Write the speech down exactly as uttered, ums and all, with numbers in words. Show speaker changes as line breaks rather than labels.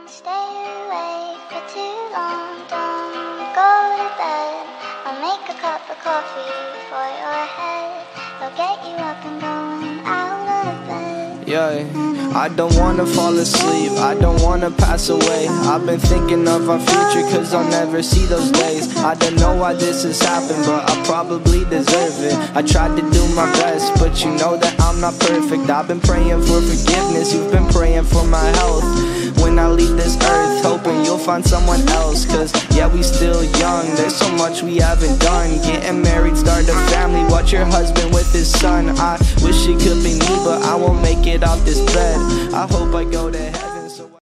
Don't stay awake for too long, don't go to bed. I'll make a cup of coffee for your head. I'll get you up and going out of bed.
Yeah, I don't wanna fall asleep, I don't wanna pass away. I've been thinking of our future cause I'll never see those days. I don't know why this has happened, but I probably deserve it. I tried to do my best, but you know that I'm not perfect. I've been praying for forgiveness, you've been praying for my health. When I leave this earth, hoping you'll find someone else. Cause yeah, we still young, there's so much we haven't done. Getting married, start a family, watch your husband with his son. I wish it could be me, but I won't make it off this bed. I hope I go to heaven.